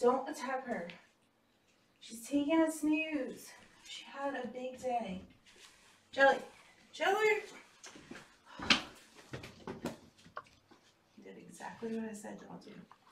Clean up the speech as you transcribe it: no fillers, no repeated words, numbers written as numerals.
don't attack her. She's taking a snooze. She had a big day. Jelly. Jelly! You did exactly what I said don't do.